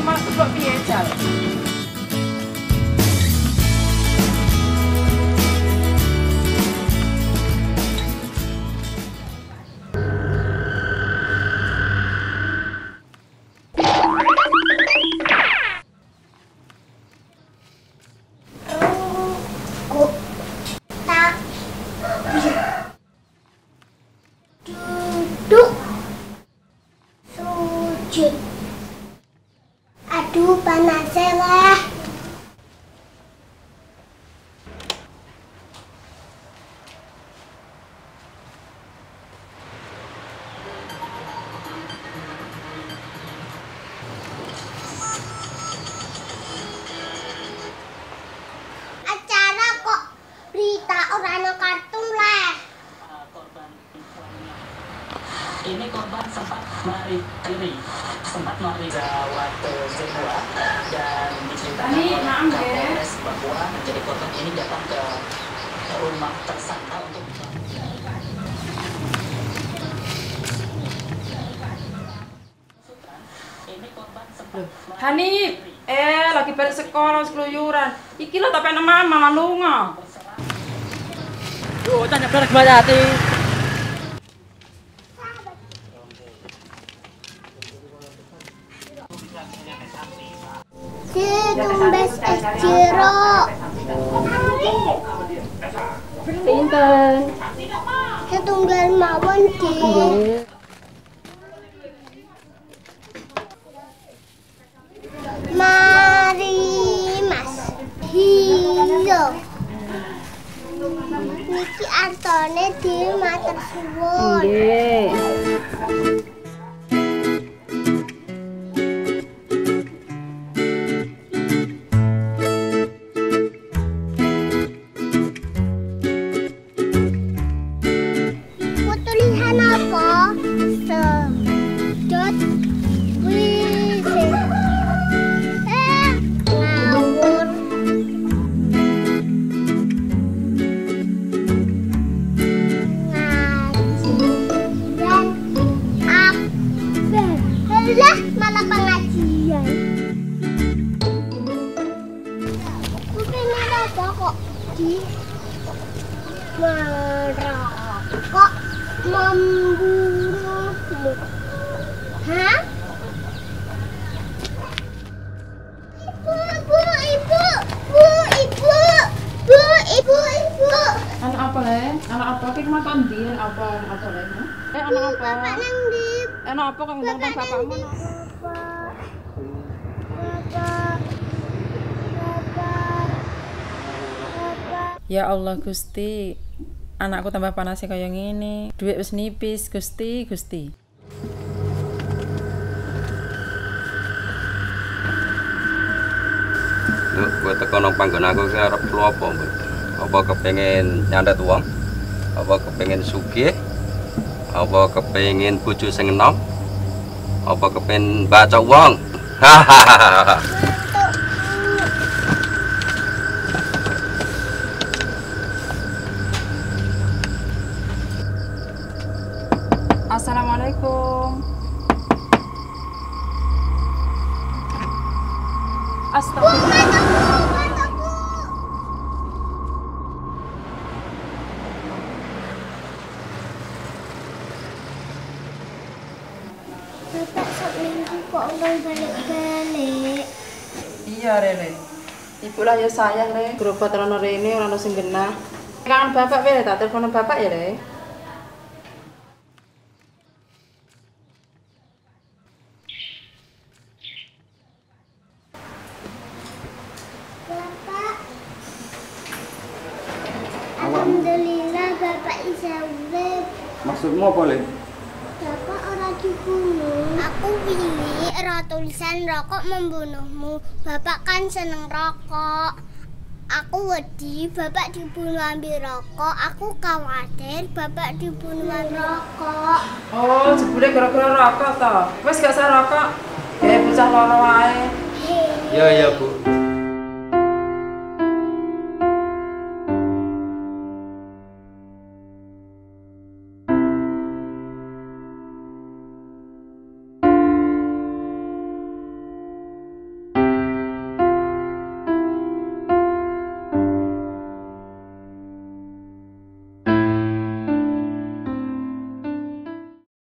masuk kok piye jal. Duduk, sujud. Aduh, panasnya lah. Acara kok berita orang kartun lah. Ini korban sempat melarikan diri, gawat Zebua dan diceritakan Kapolres Papua menjadi korban ini datang ke rumah tersangka untuk Hanif, lagi balik sekolah keluyuran. Iki lo tapi nama mama lunga. Duh, tanya benar kembali hati. Tumbes es jeruk. Pinten. Setunggal mawon di. Mari Mas. Hilo. Niki artone di matur suwun. Nggih. Tulisan apa? Sedot wisi. Ngawur. Ngajian akbar. Lah, malah pengajian. Kupingnya apa kok di merokok membunuhmu? Hah? Ibu. Anak apa le? Anak apa? Kita makan di apa le? Anak apa? Bapak nang ndi? Anak apa kang ngundang bapakmu? Bapak. Ya Allah Gusti, anakku tambah panasnya kayak gini. Duit wis nipis Gusti. Yuk, gue teko nang panggon aku ki arep lu apa, Mbak? Apa kepengin nyandet uang? Apa kepengin sugih? Apa kepengin bojo sing enom? Apa kepengin baca uang? Hahaha. Assalamualaikum. Astagfirullah. Bapak sak minggu kok urung balik-balik. Iya Rele. Ibu lah ya sayang le. Berobat rono rene ora ono sing genah. Kangen bapak wae tak telepon bapak ya le. Bapak. Alhamdulillah Bapak isa urip. Maksudmu apa, Le? Bapak ora dibunuh. Aku wingi ora tulisan rokok membunuhmu. Bapak kan seneng rokok. Aku wedi Bapak dibunuh ambil rokok. Aku khawatir Bapak dibunuhan rokok. Oh, jebule gara-gara rokok to. Wis gak usah rokok. Ya bocah loro wae. Iya, Bu.